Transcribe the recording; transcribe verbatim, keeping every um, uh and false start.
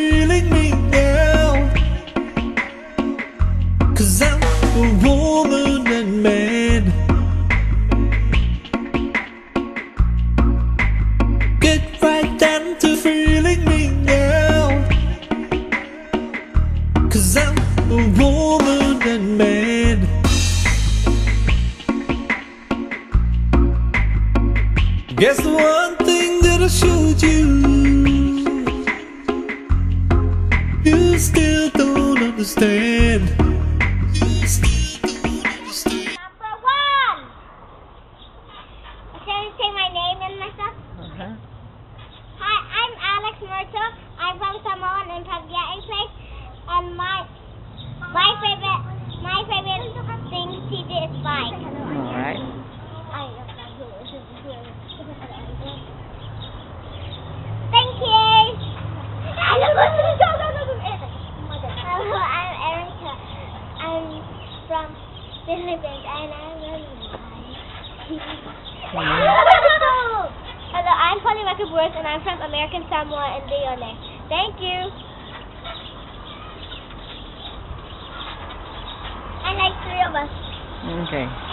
feeling me now, 'cause I'm a woman and man. Get right down to feeling me now, 'cause I'm a woman and man. Guess the one thing that I showed you, you still don't understand. You still don't understand. Number one! Can you say my name and my stuff? Uh-huh. Hi, I'm Alex Murto. I'm from Samoan in Pagyaing Place. And my my favorite my favorite thing to do is bike. Alright. Thank you. Hello, I'm Erica. I'm from Philippines and I'm really Hello, I'm Polly Wackerworth and I'm from American Samoa and Leone. Thank you. I like three of us. Okay.